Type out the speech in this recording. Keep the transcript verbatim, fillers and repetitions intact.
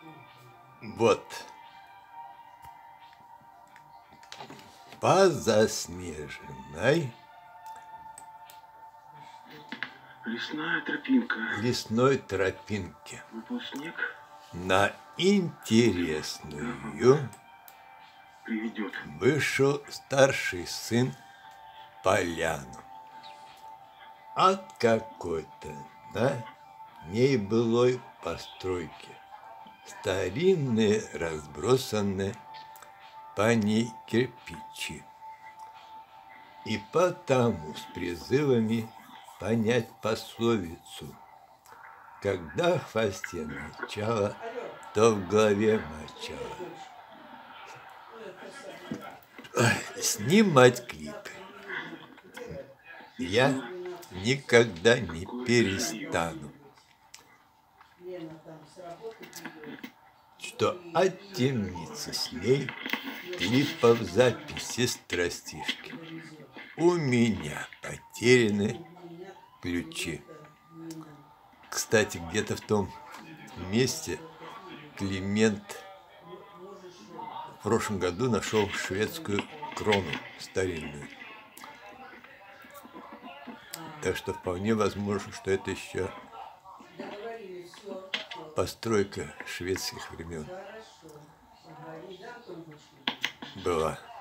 Вот. По заснеженной лесная тропинка. Лесной тропинке. Выпал снег. На интересную приведет. Вышел старший сын поляну. От какой-то на ней былой постройки старинные разбросаны по ней кирпичи. И потому с призывами понять пословицу: когда в хвосте начало, то в голове мочало. Снимать клипы я никогда не перестану. Что оттемнится с ней клипов записи страстишки. У меня потеряны ключи. Кстати, где-то в том месте Климент в прошлом году нашел шведскую крону старинную. Так что вполне возможно, что это еще постройка шведских времен была.